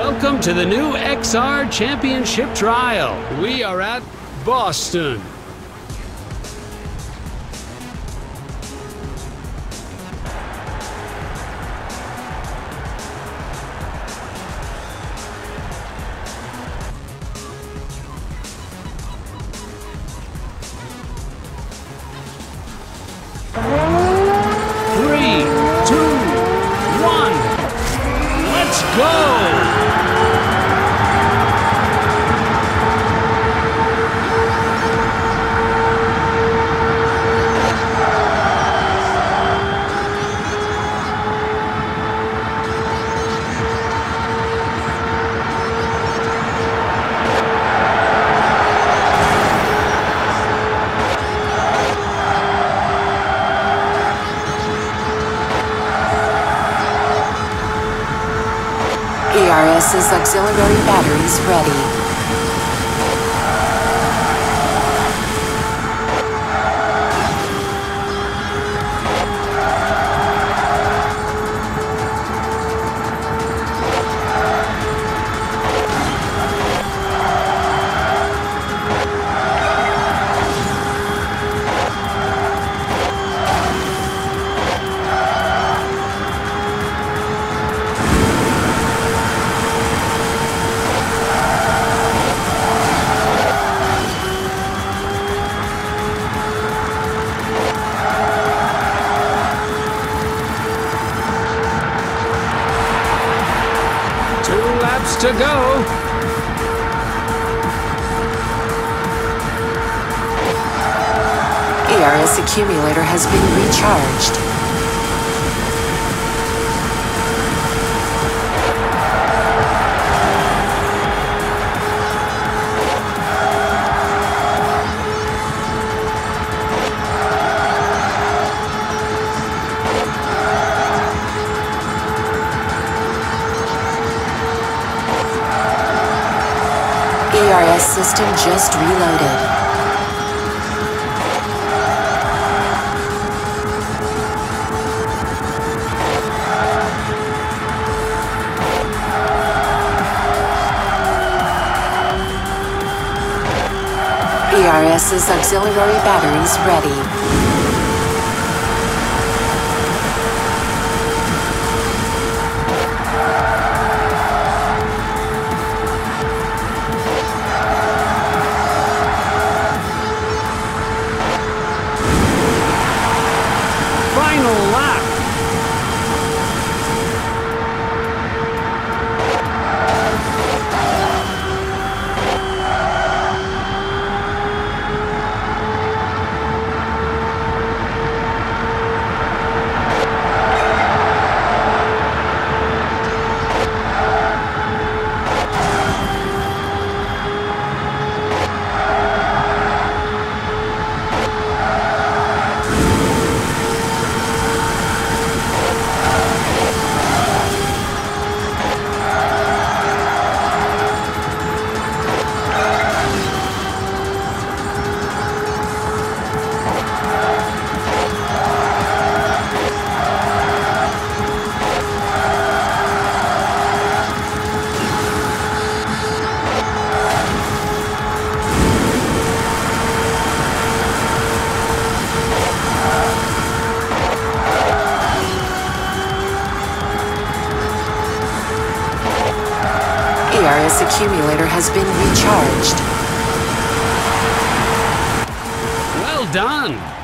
Welcome to the new XR Championship Trial. We are at Boston. Three, two, one, let's go! ARS's auxiliary batteries ready. To go. ARS accumulator has been recharged. ARS system just reloaded. ARS's auxiliary batteries ready. Final lap. ARS accumulator has been recharged. Well done.